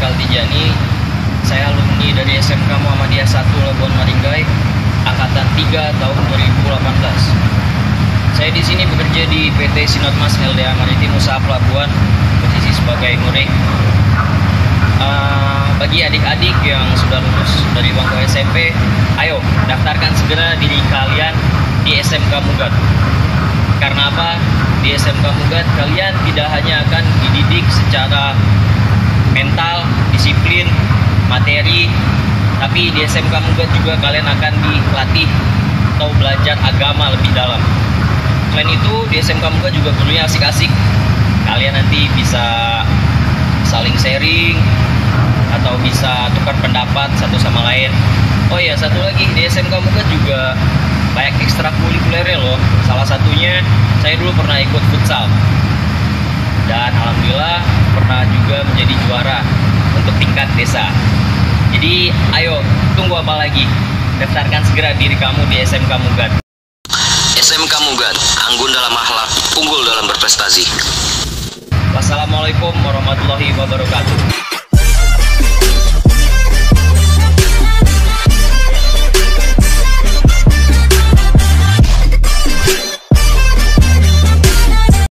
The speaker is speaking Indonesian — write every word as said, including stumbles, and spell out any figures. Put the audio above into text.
Haikal Tijani. Saya alumni dari S M K Muhammadiyah satu Labuan Maringgai, angkatan tiga tahun dua ribu delapan belas. Saya di sini bekerja di P T Sinodmas L D A Maritim Usaha Pelabuhan, posisi sebagai murid. Uh, bagi adik-adik yang sudah lulus dari bangku S M P, ayo daftarkan segera diri kalian di S M K Mugat. Karena apa? Di S M K Mugat kalian tidak hanya akan dididik secara mental, disiplin, materi, tapi di S M K Mugat juga kalian akan dilatih atau belajar agama lebih dalam. Selain itu, di S M K Mugat juga gurunya asik-asik. Kalian nanti bisa saling sharing atau bisa tukar pendapat satu sama lain. Oh iya, satu lagi, di S M K Mugat juga banyak ekstrakurikulernya loh. Salah satunya, saya dulu pernah ikut futsal. Dan alhamdulillah pernah juga menjadi juara untuk tingkat desa. Jadi ayo, tunggu apa lagi? Daftarkan segera diri kamu di S M K Mugat. S M K Mugat, anggun dalam akhlak, unggul dalam berprestasi. Wassalamualaikum warahmatullahi wabarakatuh.